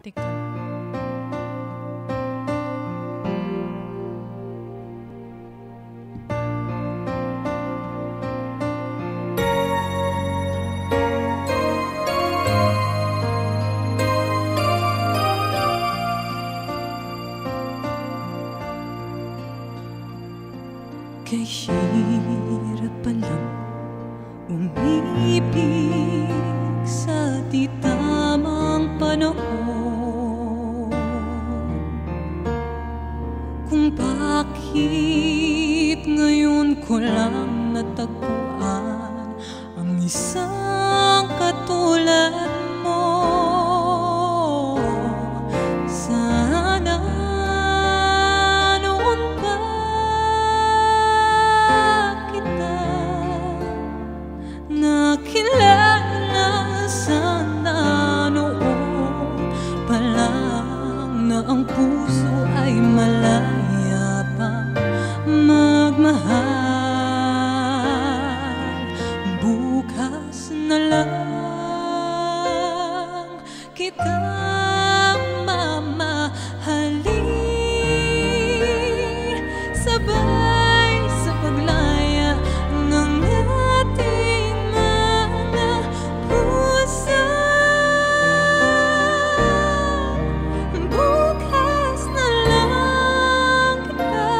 Take two. Kay hirap palang umibig sa di tamang panahon, kung bakit ngayon ko lang natagpuan ang isang katulad mo. Sana noon pa nakilala, sana noon pa lang na ang puso ay malaya pang magmahal. Bukas na lang kitang mamahalin, sabay sa paglaya ng ating mga puso. Bukas na lang kita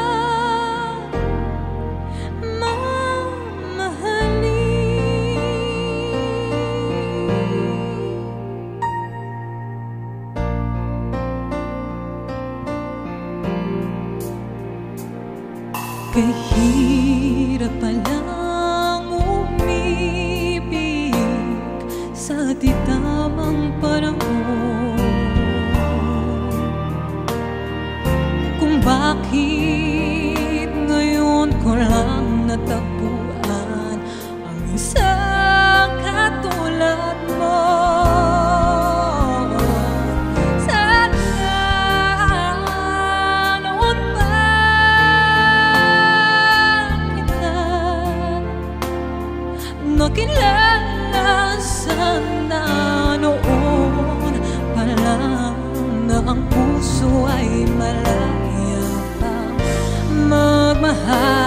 kay hirap palang umibig sa di tamang panahon, kung bakit ngayon ko lang natagpuan ang isang katulad mo. Nakilala, sana noon pa lang na ang puso ay malaya pang magmahal.